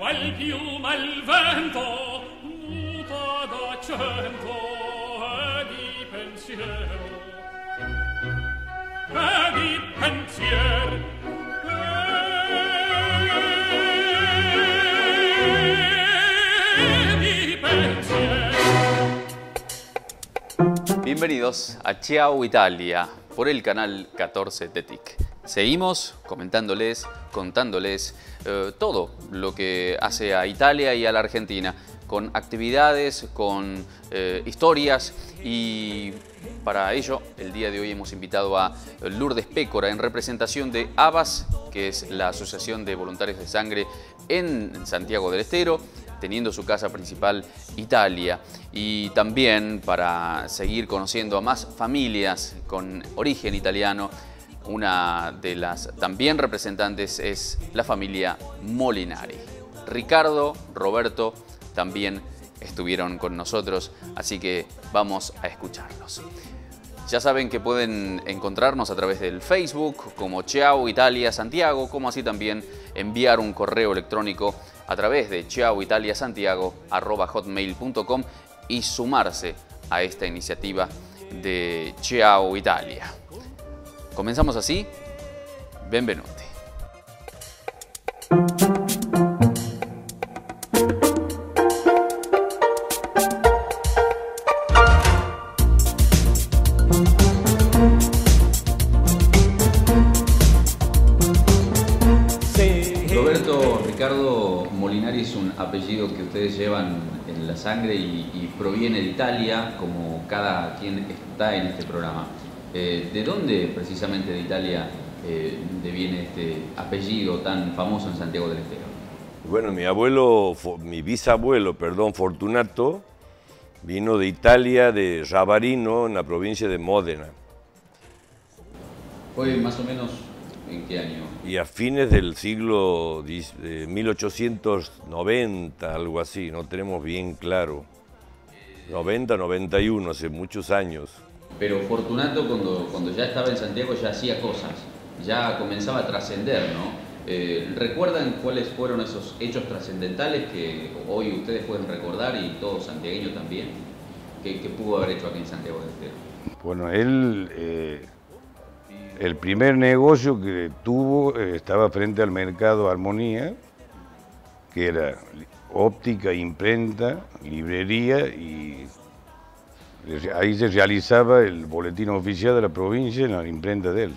qual piuma il vento muta d'accento e di pensiero e di pensiero. Bienvenidos a Ciao Italia por el canal 14 de TIC. Seguimos contándoles todo lo que hace a Italia y a la Argentina, con actividades, con historias, y para ello el día de hoy hemos invitado a Lourdes Pécora en representación de ABAS, que es la Asociación de Voluntarios de Sangre en Santiago del Estero, teniendo su casa principal Italia, y también para seguir conociendo a más familias con origen italiano. Una de las también representantes es la familia Molinari. Ricardo, Roberto también estuvieron con nosotros, así que vamos a escucharlos. Ya saben que pueden encontrarnos a través del Facebook como Ciao Italia Santiago, como así también enviar un correo electrónico a través de ciaoitaliasantiago@hotmail.com y sumarse a esta iniciativa de Ciao Italia. Comenzamos así. Benvenuti. Roberto, Ricardo, Molinari es un apellido que ustedes llevan en la sangre y proviene de Italia, como cada quien está en este programa. ¿De dónde precisamente de Italia deviene este apellido tan famoso en Santiago del Estero? Bueno, mi bisabuelo, Fortunato, vino de Italia, de Rabarino, en la provincia de Módena. ¿Fue más o menos en qué año? Y a fines del siglo 1890, algo así, no tenemos bien claro. 90, 91, hace muchos años. Pero Fortunato, cuando ya estaba en Santiago, ya hacía cosas, ya comenzaba a trascender, ¿no? ¿Recuerdan cuáles fueron esos hechos trascendentales que hoy ustedes pueden recordar, y todo santiagueño también, que pudo haber hecho aquí en Santiago del Estero? Bueno, él, el primer negocio que tuvo estaba frente al mercado Armonía, que era óptica, imprenta, librería, y ahí se realizaba el boletín oficial de la provincia en la imprenta de él.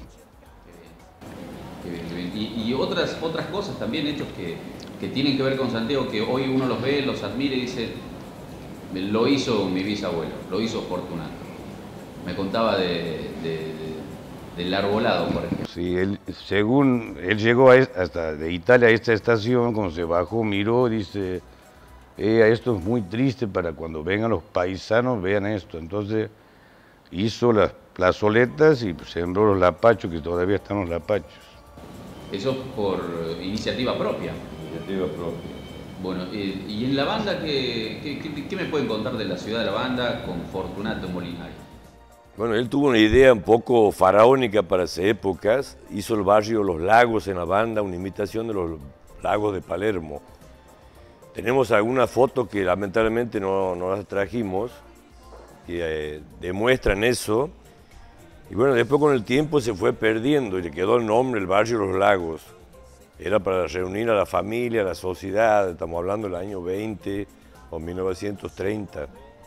Y otras cosas también, hechos que tienen que ver con Santiago, que hoy uno los ve, los admira y dice, lo hizo mi bisabuelo, lo hizo Fortunato. Me contaba del arbolado, por ejemplo. Sí, él llegó hasta de Italia a esta estación, cuando se bajó, miró, dice: esto es muy triste para cuando vengan los paisanos, vean esto. Entonces hizo las plazoletas y sembró los lapachos, que todavía están los lapachos. Eso por iniciativa propia. Iniciativa propia. Bueno, y en la banda, ¿qué me pueden contar de la ciudad de la banda con Fortunato Molinari? Bueno, él tuvo una idea un poco faraónica para esas épocas. Hizo el barrio Los Lagos en la banda, una imitación de los lagos de Palermo. Tenemos algunas fotos que lamentablemente no las trajimos, que demuestran eso. Y bueno, después con el tiempo se fue perdiendo y le quedó el nombre, el barrio Los Lagos. Era para reunir a la familia, a la sociedad, estamos hablando del año 20 o 1930.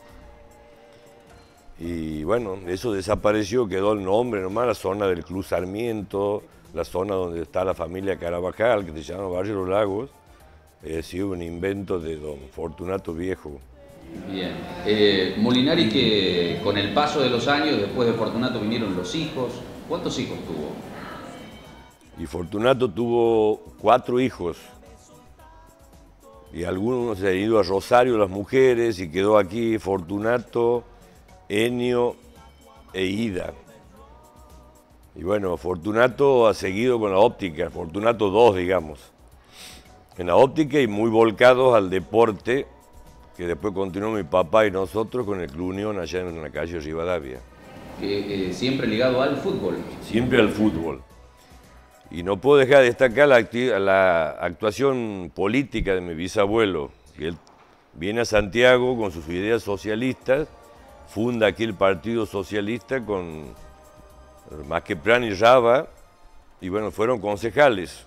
Y bueno, eso desapareció, quedó el nombre nomás, la zona del Club Sarmiento, la zona donde está la familia Carabajal, que se llama Barrio Los Lagos. Ha sido un invento de don Fortunato Viejo. Bien. Molinari, que con el paso de los años, después de Fortunato vinieron los hijos. ¿Cuántos hijos tuvo? Y Fortunato tuvo 4 hijos. Y algunos se han ido a Rosario, las mujeres, y quedó aquí Fortunato, Ennio e Ida. Y bueno, Fortunato ha seguido con la óptica, Fortunato 2, digamos. En la óptica y muy volcados al deporte, que después continuó mi papá y nosotros con el Club Unión allá en la calle Rivadavia. Siempre ligado al fútbol. Siempre al fútbol. Y no puedo dejar de destacar la actuación política de mi bisabuelo, que él viene a Santiago con sus ideas socialistas, funda aquí el Partido Socialista con Maqueprán y Raba, y bueno, fueron concejales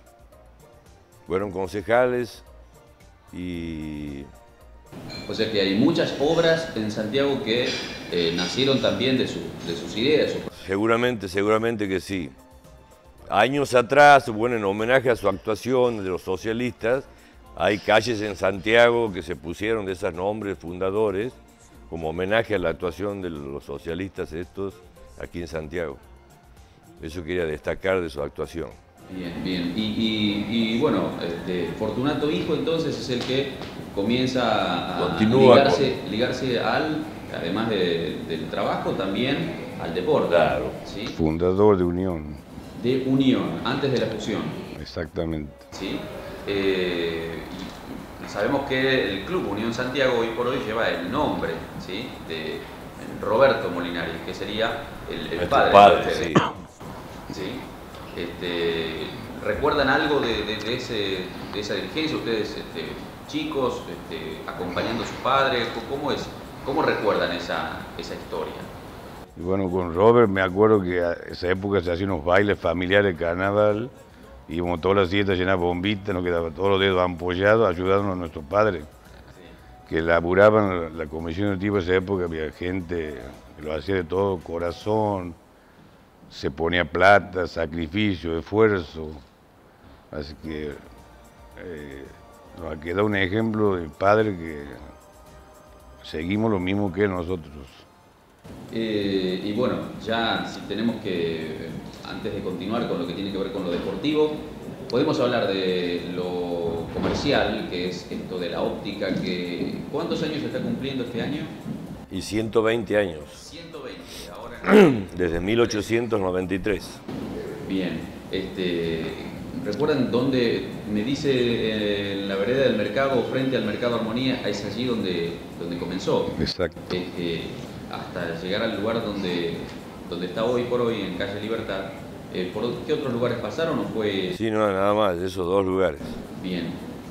y... O sea que hay muchas obras en Santiago que nacieron también de sus ideas. Seguramente que sí. Años atrás, bueno, en homenaje a su actuación de los socialistas, hay calles en Santiago que se pusieron de esos nombres fundadores como homenaje a la actuación de los socialistas estos aquí en Santiago. Eso quería destacar de su actuación. Bien. Y bueno, Fortunato hijo entonces es el que comienza a ligarse además del trabajo, también al deporte. Claro. ¿Sí? Fundador de Unión. De Unión, antes de la fusión. Exactamente. ¿Sí? Y sabemos que el Club Unión Santiago hoy por hoy lleva el nombre, ¿sí?, de Roberto Molinari, que sería el padre de ustedes. ¿Sí? ¿Recuerdan algo de esa dirigencia? Ustedes chicos, acompañando a su padre, ¿cómo recuerdan esa historia? Y bueno, con Robert me acuerdo que a esa época se hacían unos bailes familiares de carnaval, íbamos todas las fiestas llenas de bombitas, nos quedaban todos los dedos ampollados ayudando a nuestros padres, que laburaban la comisión de tipo de esa época, había gente que lo hacía de todo corazón, se ponía plata, sacrificio, esfuerzo, así que nos ha quedado un ejemplo de padre que seguimos lo mismo que nosotros. Y bueno, ya si tenemos que, antes de continuar con lo que tiene que ver con lo deportivo, podemos hablar de lo comercial, que es esto de la óptica, que ¿cuántos años está cumpliendo este año? Y 120 años. 120, ahora... Desde 1893. Bien, ¿recuerdan dónde me dice en la vereda del mercado, frente al mercado Armonía, es allí donde comenzó? Exacto. Hasta llegar al lugar donde está hoy por hoy, en calle Libertad. ¿Por qué otros lugares pasaron o fue...? Sí, no, nada más, esos dos lugares. Bien.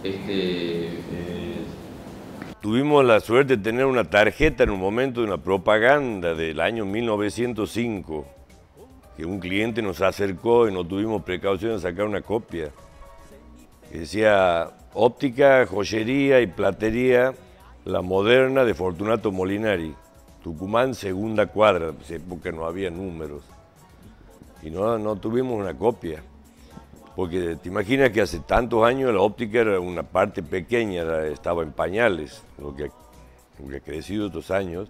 Tuvimos la suerte de tener una tarjeta en un momento de una propaganda del año 1905, que un cliente nos acercó y no tuvimos precaución de sacar una copia, que decía óptica, joyería y platería, la moderna de Fortunato Molinari. Tucumán, segunda cuadra, en esa época no había números. Y no tuvimos una copia. Porque te imaginas que hace tantos años la óptica era una parte pequeña, estaba en pañales, lo que ha crecido estos años.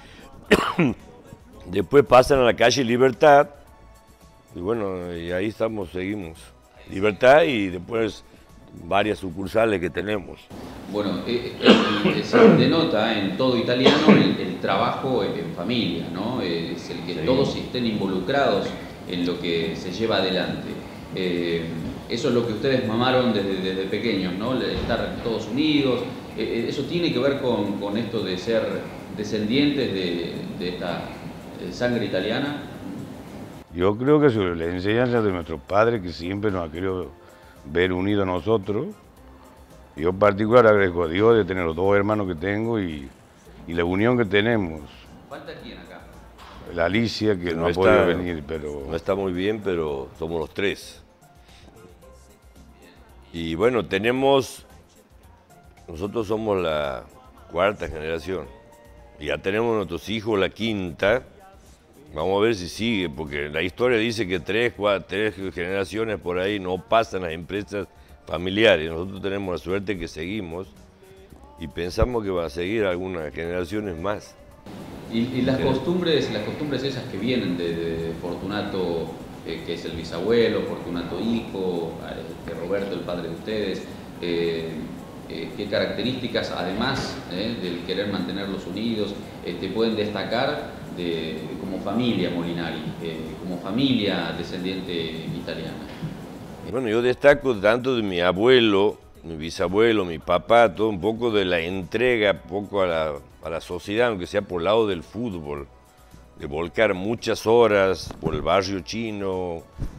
Después pasan a la calle Libertad, y bueno, y ahí seguimos. Libertad y después varias sucursales que tenemos. Bueno, se denota en todo italiano el trabajo en familia, ¿no? Es el que sí, todos estén involucrados en lo que se lleva adelante. Eso es lo que ustedes mamaron desde pequeños, ¿no? Estar todos unidos. ¿Eso tiene que ver con esto de ser descendientes de esta sangre italiana? Yo creo que es la enseñanza de nuestros padres, que siempre nos ha querido ver unidos a nosotros. Yo en particular agradezco a Dios de tener los dos hermanos que tengo y la unión que tenemos. ¿Falta quién acá? La Alicia, que no ha podido venir, pero... No está muy bien, pero somos los tres. Y bueno, nosotros somos la cuarta generación. Y ya tenemos nuestros hijos, la quinta. Vamos a ver si sigue, porque la historia dice que tres generaciones por ahí no pasan las empresas familiares. Nosotros tenemos la suerte que seguimos y pensamos que va a seguir algunas generaciones más. Y las costumbres esas que vienen de Fortunato, que es el bisabuelo, Fortunato hijo, Roberto el padre de ustedes, ¿qué características, además del querer mantenerlos unidos, pueden destacar como familia Molinari, como familia descendiente italiana? Bueno, yo destaco tanto de mi abuelo, mi bisabuelo, mi papá, todo un poco de la entrega, poco a la sociedad, aunque sea por el lado del fútbol, de volcar muchas horas por el barrio chino,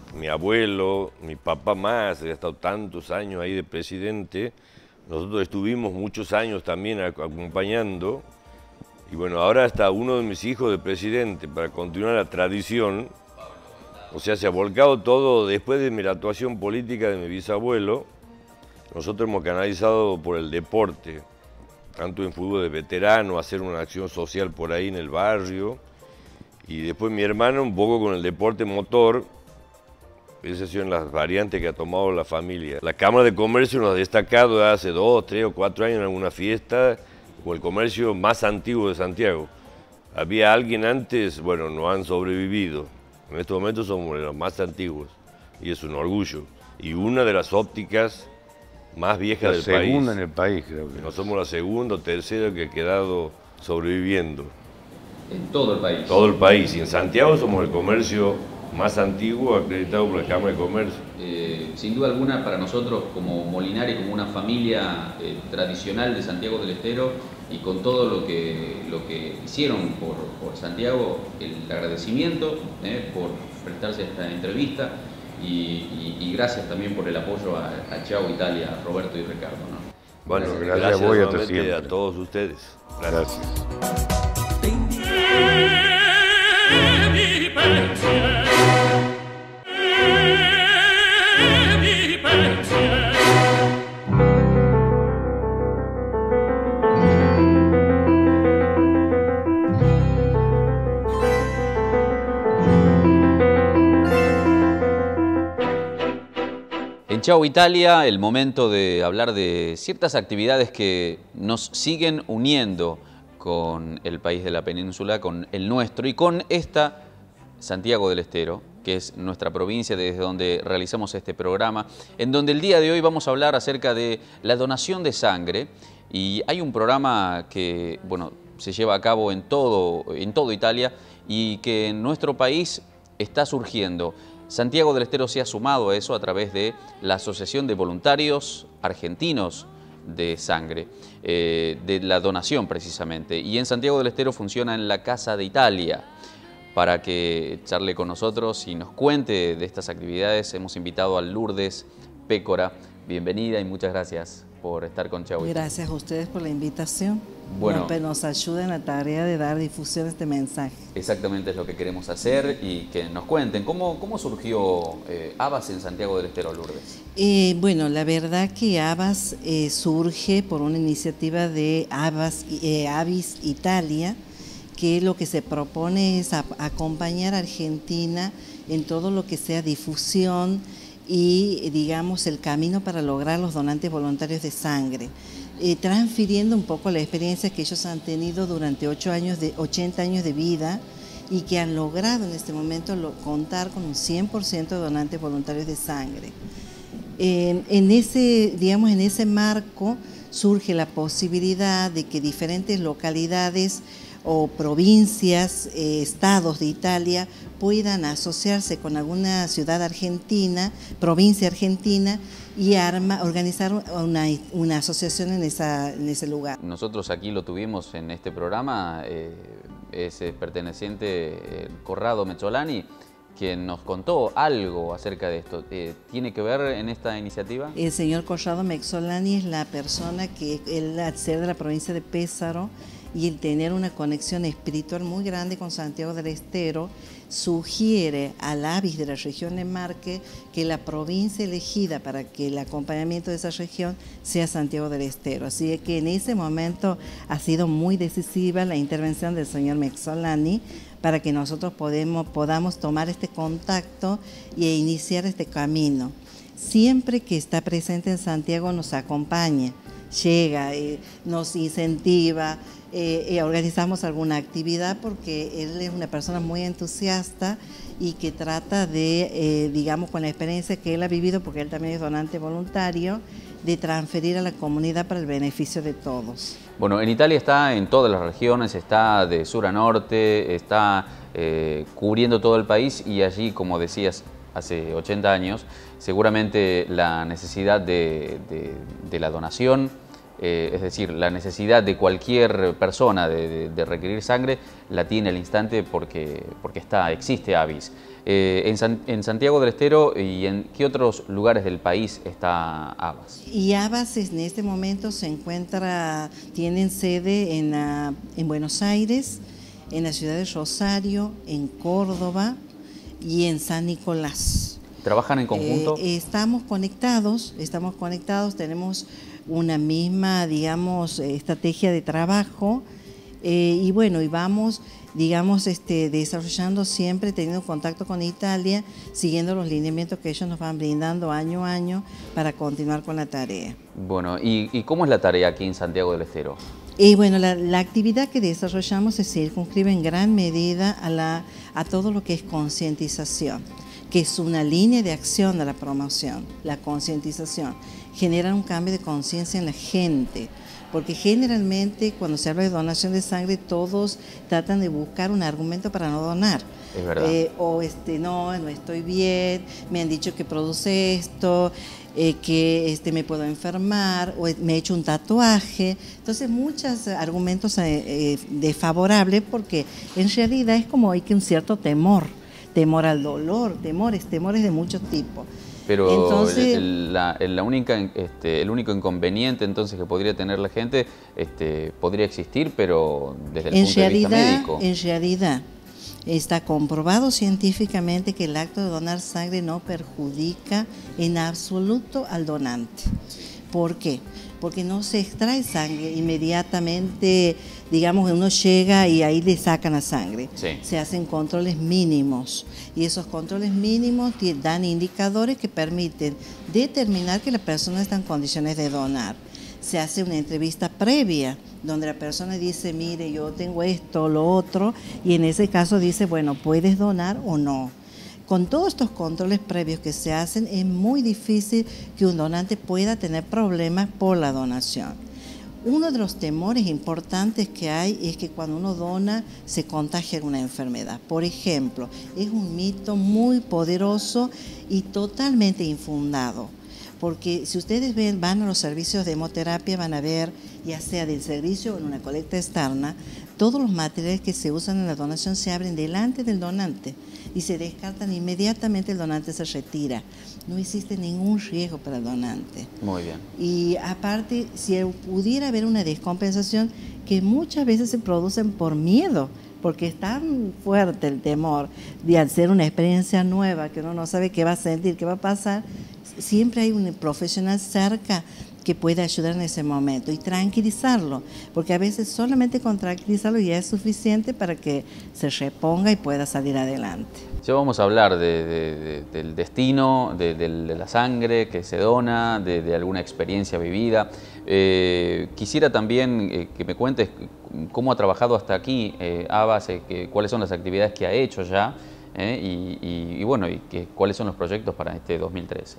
mi abuelo, mi papá más, había estado tantos años ahí de presidente. Nosotros estuvimos muchos años también acompañando. Y bueno, ahora está uno de mis hijos de presidente para continuar la tradición. O sea, se ha volcado todo después de mi actuación política de mi bisabuelo. Nosotros hemos canalizado por el deporte, tanto en fútbol de veterano, hacer una acción social por ahí en el barrio. Y después mi hermano un poco con el deporte motor. Esas son las variantes que ha tomado la familia. La Cámara de Comercio nos ha destacado hace 2, 3 o 4 años en alguna fiesta como el comercio más antiguo de Santiago. Había alguien antes, bueno, no han sobrevivido. En estos momentos somos los más antiguos y es un orgullo. Y una de las ópticas más viejas del país. La segunda en el país, creo que. No somos la segunda o tercera que ha quedado sobreviviendo. En todo el país. Todo el país. Y en Santiago somos el comercio más antiguo acreditado por la Cámara de Comercio. Sin duda alguna, para nosotros como Molinari, como una familia tradicional de Santiago del Estero, y con todo lo que hicieron por Santiago, el agradecimiento por prestarse a esta entrevista y gracias también por el apoyo a Chao Italia, a Roberto y Ricardo, ¿no? Bueno, gracias a vos y hasta nuevamente siempre. a todos ustedes. Gracias. Mi pensiero, mi pensiero. En Chao Italia, el momento de hablar de ciertas actividades que nos siguen uniendo con el país de la península, con el nuestro y con esta Santiago del Estero, que es nuestra provincia desde donde realizamos este programa, en donde el día de hoy vamos a hablar acerca de la donación de sangre. Y hay un programa que, bueno, se lleva a cabo en todo Italia y que en nuestro país está surgiendo. Santiago del Estero se ha sumado a eso a través de la Asociación de Voluntarios Argentinos de Sangre, de la donación precisamente. Y en Santiago del Estero funciona en la Casa de Italia. Para que charle con nosotros y nos cuente de estas actividades, hemos invitado a Lourdes Pécora. Bienvenida y muchas gracias por estar con Chao Italia. Gracias a ustedes por la invitación. Bueno, que nos ayuden en la tarea de dar difusión a este mensaje. Exactamente es lo que queremos hacer y que nos cuenten. ¿Cómo surgió Abbas en Santiago del Estero, Lourdes? Bueno, la verdad que Abbas surge por una iniciativa de Avis Italia, que lo que se propone es acompañar a Argentina en todo lo que sea difusión y, digamos, el camino para lograr los donantes voluntarios de sangre. Transfiriendo un poco la experiencia que ellos han tenido durante 80 años de vida y que han logrado en este momento contar con un 100% de donantes voluntarios de sangre. En ese marco surge la posibilidad de que diferentes localidades o provincias, estados de Italia puedan asociarse con alguna ciudad argentina, provincia argentina, y organizar una asociación en ese lugar. Nosotros aquí lo tuvimos en este programa, es perteneciente Corrado Mezzolani, quien nos contó algo acerca de esto. ¿Tiene que ver en esta iniciativa? El señor Corrado Mezzolani es la persona que, al ser de la provincia de Pesaro y el tener una conexión espiritual muy grande con Santiago del Estero, sugiere al Avis de la región de Marque que la provincia elegida para que el acompañamiento de esa región sea Santiago del Estero. Así que en ese momento ha sido muy decisiva la intervención del señor Mezzolani para que nosotros podamos tomar este contacto e iniciar este camino. Siempre que está presente en Santiago nos acompaña, llega, nos incentiva, organizamos alguna actividad porque él es una persona muy entusiasta y que trata de, digamos, con la experiencia que él ha vivido, porque él también es donante voluntario, de transferir a la comunidad para el beneficio de todos. Bueno, en Italia está en todas las regiones, está de sur a norte, está cubriendo todo el país y allí, como decías, hace 80 años, seguramente la necesidad de la donación es decir, la necesidad de cualquier persona de requerir sangre la tiene al instante porque existe ABIS. En Santiago del Estero y en qué otros lugares del país está ABAS. Y ABAS en este momento tienen sede en Buenos Aires, en la ciudad de Rosario, en Córdoba y en San Nicolás. ¿Trabajan en conjunto? Estamos conectados, tenemos una misma, digamos, estrategia de trabajo y bueno, y vamos, digamos, desarrollando siempre, teniendo contacto con Italia, siguiendo los lineamientos que ellos nos van brindando año a año para continuar con la tarea. Bueno, ¿y cómo es la tarea aquí en Santiago del Estero? Y bueno, la actividad que desarrollamos se circunscribe en gran medida a todo lo que es concientización, que es una línea de acción de la promoción, la concientización. Genera un cambio de conciencia en la gente, porque generalmente cuando se habla de donación de sangre todos tratan de buscar un argumento para no donar. Es verdad. No estoy bien, me han dicho que produce esto, que me puedo enfermar, o me he hecho un tatuaje. Entonces muchos argumentos desfavorables, porque en realidad es como hay que un cierto temor al dolor, temores de muchos tipos. Pero entonces, el único inconveniente entonces que podría tener la gente podría existir, pero desde el punto de vista médico. En realidad está comprobado científicamente que el acto de donar sangre no perjudica en absoluto al donante. ¿Por qué? Porque no se extrae sangre inmediatamente, digamos, uno llega y ahí le sacan la sangre. Sí. Se hacen controles mínimos y esos controles mínimos dan indicadores que permiten determinar que la persona está en condiciones de donar. Se hace una entrevista previa donde la persona dice, mire, yo tengo esto, lo otro, y en ese caso dice, bueno, ¿puedes donar o no? Con todos estos controles previos que se hacen, es muy difícil que un donante pueda tener problemas por la donación. Uno de los temores importantes que hay es que cuando uno dona se contagia alguna enfermedad. Por ejemplo, es un mito muy poderoso y totalmente infundado. Porque si ustedes van a los servicios de hemoterapia, van a ver, ya sea del servicio o en una colecta externa, todos los materiales que se usan en la donación se abren delante del donante y se descartan inmediatamente, el donante se retira. No existe ningún riesgo para el donante. Muy bien. Y aparte, si pudiera haber una descompensación, que muchas veces se producen por miedo, porque es tan fuerte el temor de hacer una experiencia nueva, que uno no sabe qué va a sentir, qué va a pasar, siempre hay un profesional cerca que puede ayudar en ese momento y tranquilizarlo, porque a veces solamente con tranquilizarlo ya es suficiente para que se reponga y pueda salir adelante. Ya vamos a hablar del destino, de la sangre que se dona, de alguna experiencia vivida. Quisiera también que me cuentes cómo ha trabajado hasta aquí ABAS, cuáles son las actividades que ha hecho ya y cuáles son los proyectos para este 2013.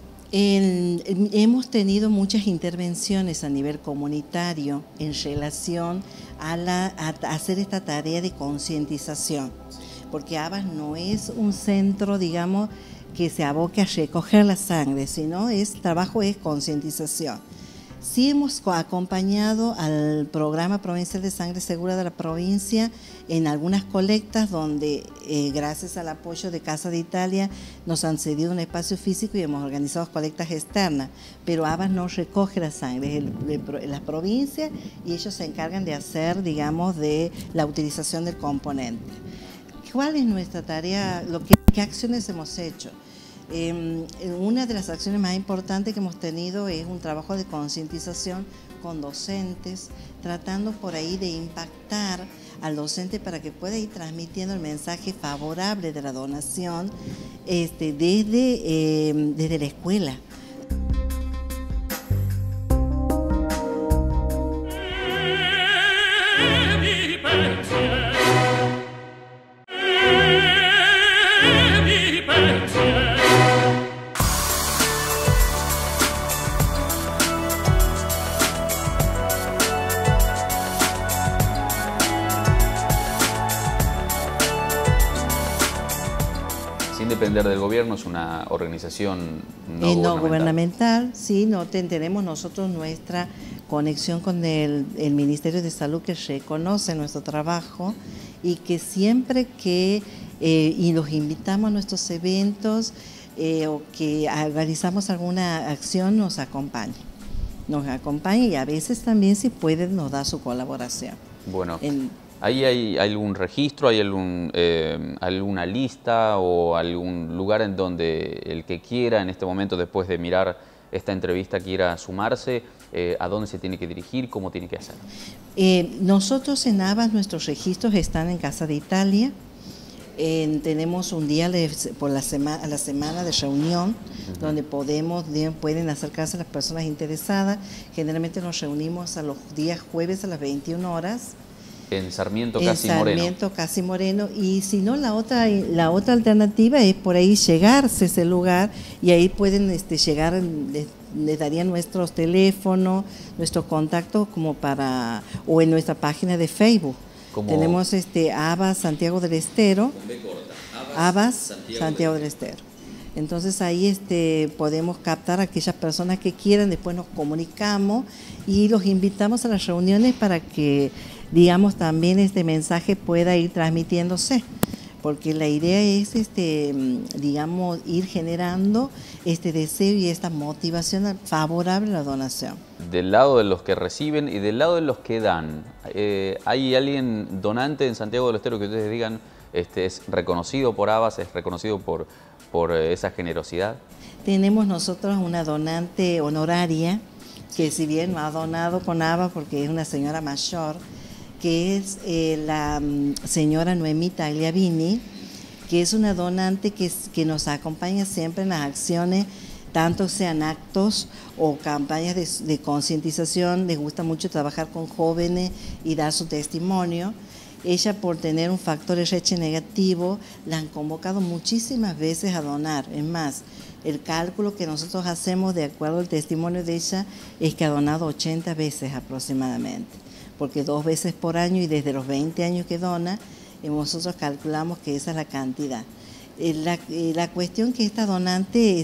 Hemos tenido muchas intervenciones a nivel comunitario en relación a hacer esta tarea de concientización, porque ABAS no es un centro, digamos, que se aboque a recoger la sangre, sino trabajo es concientización. Sí hemos acompañado al Programa Provincial de Sangre Segura de la provincia en algunas colectas donde, gracias al apoyo de Casa de Italia, nos han cedido un espacio físico y hemos organizado colectas externas, pero ABAS no recoge la sangre, es la provincia y ellos se encargan de hacer, digamos, de la utilización del componente. ¿Cuál es nuestra tarea? ¿Qué acciones hemos hecho? Una de las acciones más importantes que hemos tenido es un trabajo de concientización con docentes, tratando por ahí de impactar al docente para que pueda ir transmitiendo el mensaje favorable de la donación desde la escuela. Sin depender del gobierno, es una organización no gubernamental. Sí, tenemos nosotros nuestra conexión con el Ministerio de Salud, que reconoce nuestro trabajo y que siempre que y los invitamos a nuestros eventos o que realizamos alguna acción, nos acompaña y a veces también, si puede, nos da su colaboración. Bueno, ¿ahí hay algún registro, hay alguna lista o algún lugar en donde el que quiera en este momento, después de mirar esta entrevista, quiera sumarse? ¿A dónde se tiene que dirigir? ¿Cómo tiene que hacer? Nosotros en ABAS, nuestros registros están en Casa de Italia. Tenemos un día a la semana de reunión, donde pueden acercarse las personas interesadas. Generalmente nos reunimos a los días jueves a las 21 horas. En Sarmiento Casi Moreno. En Sarmiento Casi Moreno. Y si no, la otra alternativa es por ahí llegarse a ese lugar, y ahí pueden llegar, les darían nuestros teléfonos, nuestros contactos o en nuestra página de Facebook. Tenemos ABAS Santiago del Estero. ABAS Santiago del Estero. Entonces ahí podemos captar a aquellas personas que quieran, después nos comunicamos y los invitamos a las reuniones para que, digamos, también este mensaje pueda ir transmitiéndose, porque la idea es, digamos, ir generando este deseo y esta motivación favorable a la donación. Del lado de los que reciben y del lado de los que dan, ¿hay alguien donante en Santiago del Estero que ustedes digan es reconocido por ABAS, es reconocido por esa generosidad? Tenemos nosotros una donante honoraria, que si bien no ha donado con ABAS porque es una señora mayor, que es la señora Noemí Tagliavini, que es una donante que nos acompaña siempre en las acciones, tanto sean actos o campañas de concientización. Les gusta mucho trabajar con jóvenes y dar su testimonio. Ella, por tener un factor RH negativo, la han convocado muchísimas veces a donar. Es más, el cálculo que nosotros hacemos de acuerdo al testimonio de ella es que ha donado 80 veces aproximadamente, porque 2 veces por año, y desde los 20 años que dona, nosotros calculamos que esa es la cantidad. La cuestión que esta donante,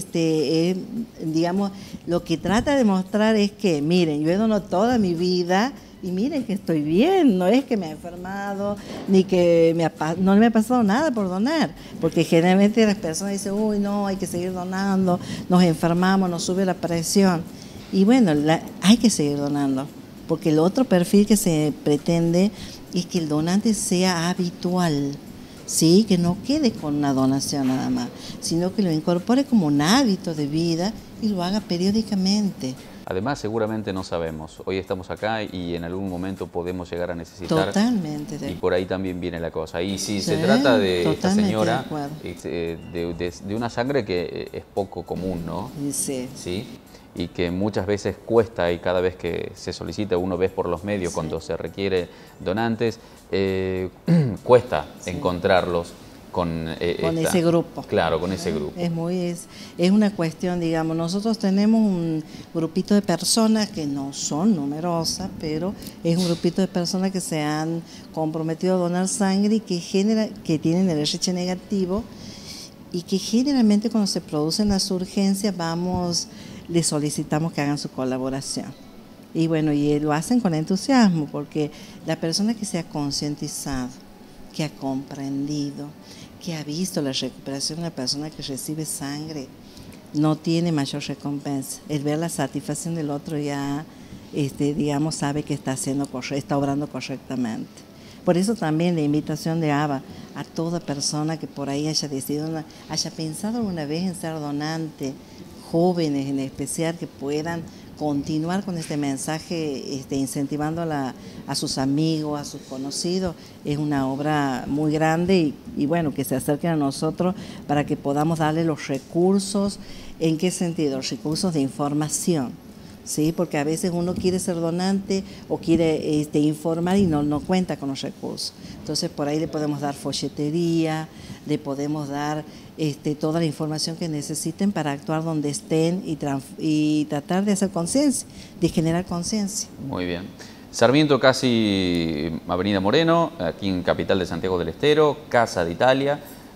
digamos, lo que trata de mostrar es que, miren, yo he donado toda mi vida y miren que estoy bien, no es que me he enfermado, ni que no me ha pasado nada por donar, porque generalmente las personas dicen, uy, no, hay que seguir donando, nos enfermamos, nos sube la presión. Y bueno, hay que seguir donando, porque el otro perfil que se pretende es que el donante sea habitual, ¿sí? Que no quede con una donación nada más, sino que lo incorpore como un hábito de vida y lo haga periódicamente. Además, seguramente no sabemos. Hoy estamos acá y en algún momento podemos llegar a necesitar. Totalmente. Y por ahí también viene la cosa. Y si se trata de esta señora, de una sangre que es poco común, ¿no? Sí. ¿Sí? Y que muchas veces cuesta, y cada vez que se solicita, uno ve por los medios, cuando se requiere donantes, cuesta encontrarlos con ese grupo. Claro, con ese grupo. Es una cuestión, digamos, nosotros tenemos un grupito de personas que no son numerosas, pero es un grupito de personas que se han comprometido a donar sangre y que tienen el RH negativo, y que generalmente cuando se producen las urgencias les solicitamos que hagan su colaboración. Y bueno, y lo hacen con entusiasmo, porque la persona que se ha concientizado, que ha comprendido, que ha visto la recuperación de una persona que recibe sangre, no tiene mayor recompensa. El ver la satisfacción del otro ya, digamos, sabe que está obrando correctamente. Por eso también la invitación de ABA a toda persona que por ahí haya pensado alguna vez en ser donante, jóvenes en especial, que puedan continuar con este mensaje, incentivando a sus amigos, a sus conocidos. Es una obra muy grande y bueno, que se acerquen a nosotros para que podamos darle los recursos. ¿En qué sentido? Los recursos de información, ¿sí? Porque a veces uno quiere ser donante o quiere informar y no cuenta con los recursos. Entonces por ahí le podemos dar folletería, le podemos dar toda la información que necesiten para actuar donde estén y tratar de hacer conciencia, de generar conciencia. Muy bien. Sarmiento Casi Avenida Moreno, aquí en Capital de Santiago del Estero, Casa de Italia.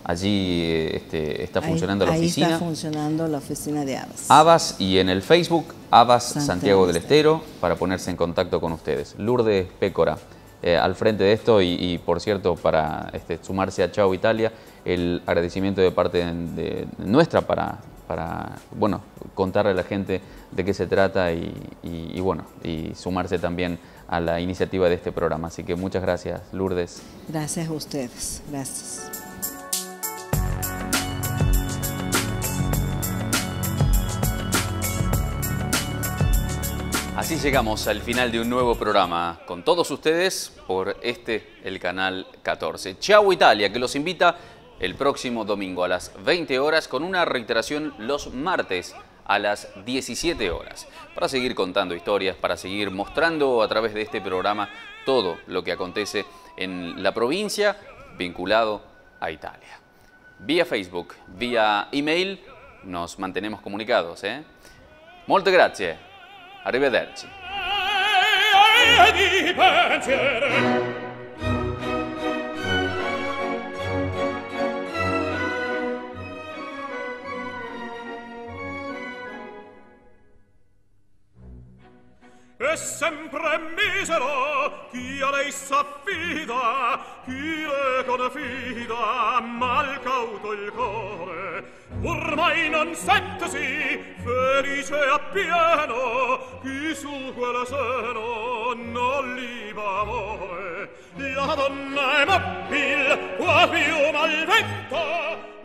allí está funcionando la oficina. Ahí está funcionando la oficina de Abbas. Abbas, y en el Facebook, Abbas Santiago del Estero, para ponerse en contacto con ustedes. Lourdes Pécora, al frente de esto, y por cierto, para sumarse a Ciao Italia, el agradecimiento de parte de nuestra para bueno, contarle a la gente de qué se trata y bueno, y sumarse también a la iniciativa de este programa. Así que muchas gracias, Lourdes. Gracias a ustedes. Gracias. Así llegamos al final de un nuevo programa con todos ustedes por el canal 14. Ciao Italia, que los invita el próximo domingo a las 20 horas con una reiteración los martes a las 17 horas para seguir contando historias, para seguir mostrando a través de este programa todo lo que acontece en la provincia vinculado a Italia. Vía Facebook, vía email, nos mantenemos comunicados. Molte grazie, arrivederci. È sempre misero chi a lei s'affida, chi le confida, mal cauto il core. Ormai non sentesi felice appieno chi su quel seno non liba amore. La donna è mobil, qua piuma al vento,